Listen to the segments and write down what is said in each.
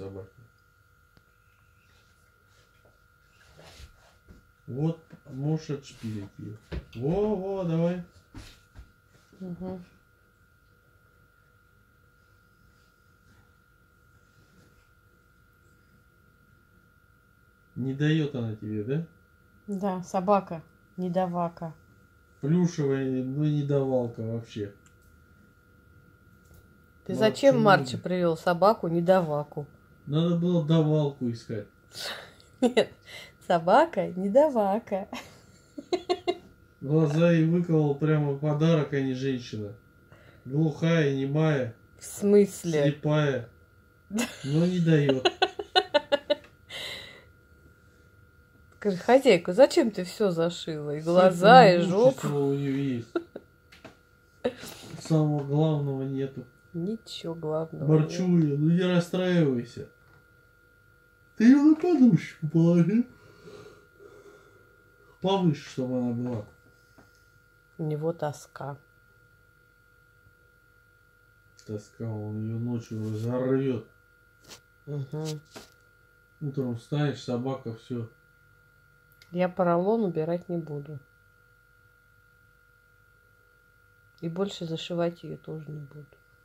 собаки. Вот, можешь отшпилить ее. Во, давай. Угу. Не дает она тебе, да? Да, собака, недовака. Плюшевая, но не давалка вообще. Ты зачем Марчуня. Марча привел собаку недоваку? Надо было давалку искать. Нет, собака недовака. Глаза ей выколол прямо подарок, а не женщина. Глухая, немая, В смысле? слепая, но не дает. Скажи, хозяйка, зачем ты все зашила? И Все глаза, и жопу. преимущества у нее есть. Самого главного нету. Ничего главного. Марчуля, ну не расстраивайся. Ты ее на подушечку положи. Повыше, чтобы она была. У него тоска. Тоска, он ее ночью разорвет. Угу. Утром встанешь, собака все. Я поролон убирать не буду. И больше зашивать ее тоже не буду.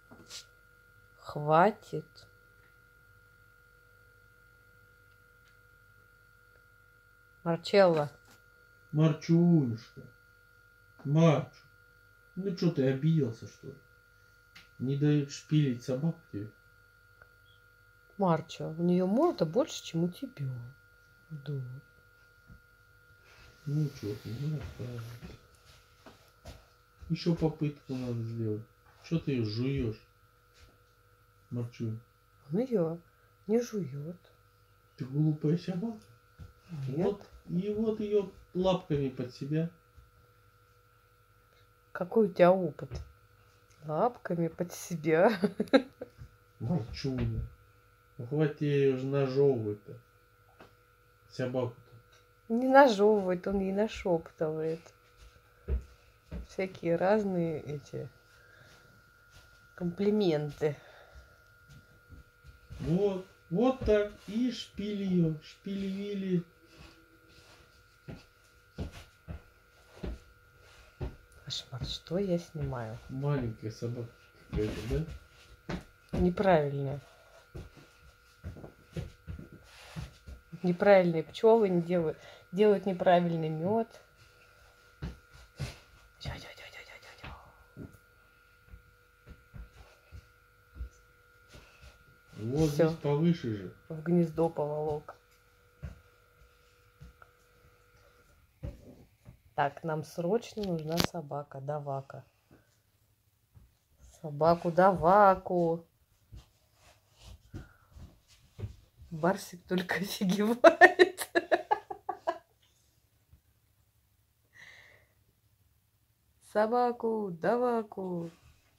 Хватит. Марчелло. Марчунюшка. Марчу. Ну что, ты обиделся, что ли? Не дают шпилить собаку тебе? Марча, у нее морда больше, чем у тебя. Да. Ну что ты, не расстраивайся. Еще попытку надо сделать. Что ты ее жуешь? Марчунь. Он ее не жует. Ты глупая собака. Нет. Вот ее лапками под себя. Какой у тебя опыт? Лапками под себя. Марчуня. Ну хватит ее уже нажевывать-то. Собаку-то. Не нажевывает, он ей нашептывает. Всякие разные эти комплименты. Вот так. И шпили ее. Шпили-вили. Кошмар, что я снимаю? Маленькая собака какая-то, да? Неправильная. Неправильные пчелы не делают неправильный мед. Вот Всё. здесь повыше же. В гнездо поволок. Так, нам срочно нужна собака, давака. Собаку даваку. Барсик только офигевает. Собаку даваку.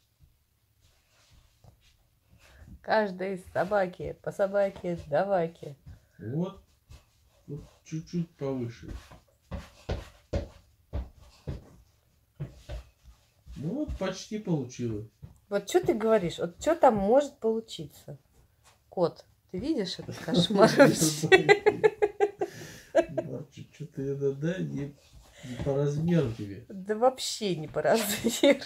Каждой собаке по собаке даваке. Вот чуть-чуть повыше. Ну вот почти получилось. Вот что ты говоришь? Вот что там может получиться? Кот, ты видишь этот кошмар? Что-то это, да, не по размеру тебе. Да вообще не по размеру.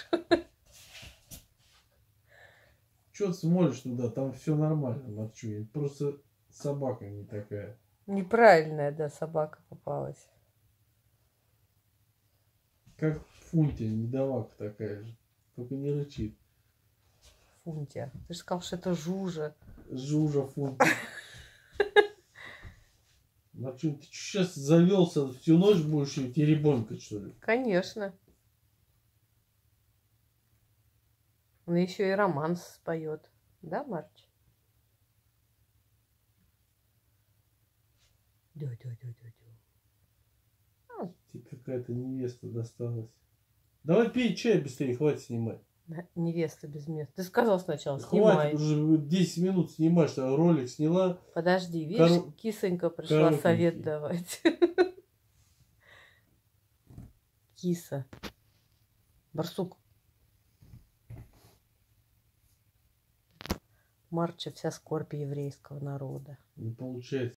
Че ты смотришь туда? Там все нормально, Марчуня. Просто собака не такая. Неправильная, да, собака попалась. Как Фунтия, недовака такая же. Только не рычит. Фунтия. Ты же сказал, что это Жужа. Жужа Фунтия. Марчунь, ты сейчас завелся, всю ночь будешь ее теребонькать, что ли? Конечно. Он еще и романс споет. Да, Марч? Да. Тебе какая-то невеста досталась. Давай пей чай быстрее, хватит снимать. Невеста без места. Ты сказал сначала, Хватит, снимай. уже 10 минут снимаешь, а ролик сняла. Подожди, видишь, кисонька пришла совет давать. Киса. Барсук. марче вся скорбь еврейского народа. Не получается.